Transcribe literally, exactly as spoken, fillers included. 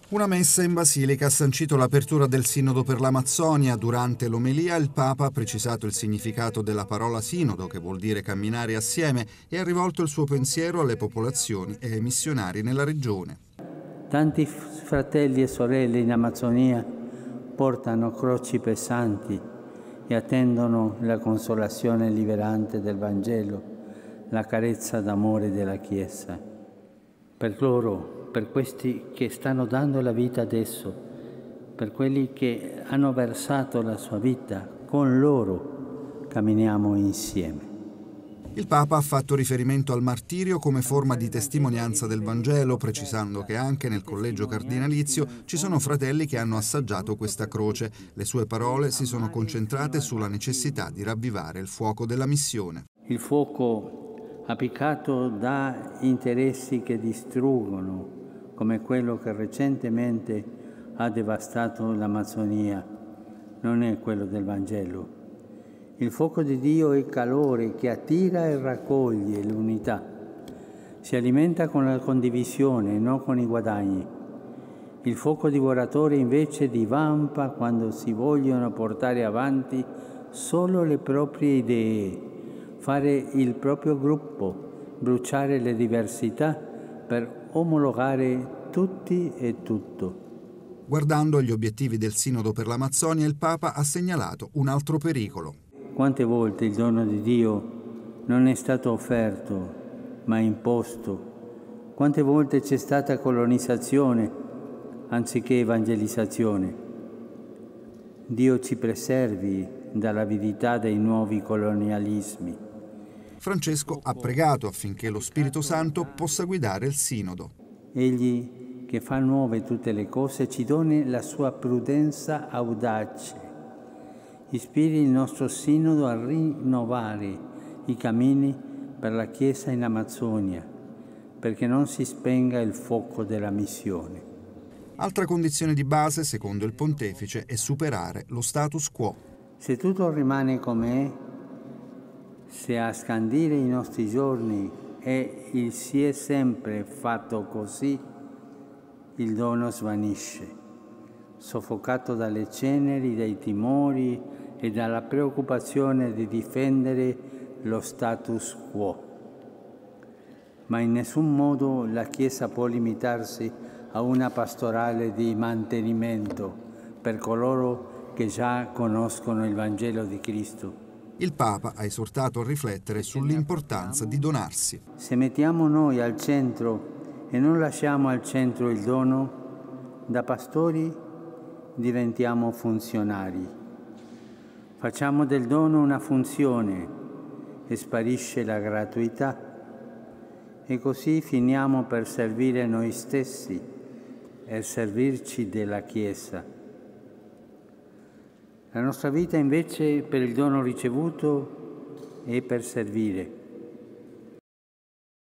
Una messa in Basilica ha sancito l'apertura del Sinodo per l'Amazzonia. Durante l'omelia il Papa ha precisato il significato della parola sinodo, che vuol dire camminare assieme, e ha rivolto il suo pensiero alle popolazioni e ai missionari nella regione. Tanti fratelli e sorelle in Amazzonia portano croci pesanti e attendono la consolazione liberante del Vangelo, la carezza d'amore della Chiesa. Per loro, per questi che stanno dando la vita adesso, per quelli che hanno versato la sua vita, con loro camminiamo insieme. Il Papa ha fatto riferimento al martirio come forma di testimonianza del Vangelo, precisando che anche nel collegio cardinalizio ci sono fratelli che hanno assaggiato questa croce. Le sue parole si sono concentrate sulla necessità di ravvivare il fuoco della missione. Il fuoco appiccato da interessi che distruggono, come quello che recentemente ha devastato l'Amazzonia, non è quello del Vangelo. Il fuoco di Dio è calore che attira e raccoglie l'unità. Si alimenta con la condivisione, non con i guadagni. Il fuoco divoratore invece divampa quando si vogliono portare avanti solo le proprie idee, fare il proprio gruppo, bruciare le diversità per omologare tutti e tutto. Guardando agli obiettivi del Sinodo per l'Amazzonia, il Papa ha segnalato un altro pericolo. Quante volte il dono di Dio non è stato offerto, ma imposto? Quante volte c'è stata colonizzazione anziché evangelizzazione? Dio ci preservi dall'avidità dei nuovi colonialismi. Francesco ha pregato affinché lo Spirito Santo possa guidare il Sinodo. Egli, che fa nuove tutte le cose, ci doni la sua prudenza audace. Ispiri il nostro Sinodo a rinnovare i cammini per la Chiesa in Amazzonia, perché non si spenga il fuoco della missione. Altra condizione di base, secondo il Pontefice, è superare lo status quo. Se tutto rimane com'è, se a scandire i nostri giorni è il si è sempre fatto così, il dono svanisce, soffocato dalle ceneri, dai timori e dalla preoccupazione di difendere lo status quo. Ma in nessun modo la Chiesa può limitarsi a una pastorale di mantenimento per coloro che già conoscono il Vangelo di Cristo. Il Papa ha esortato a riflettere sull'importanza di donarsi. Se mettiamo noi al centro e non lasciamo al centro il dono, da pastori diventiamo funzionari. Facciamo del dono una funzione e sparisce la gratuità, e così finiamo per servire noi stessi e servirci della Chiesa. La nostra vita invece per il dono ricevuto è per servire.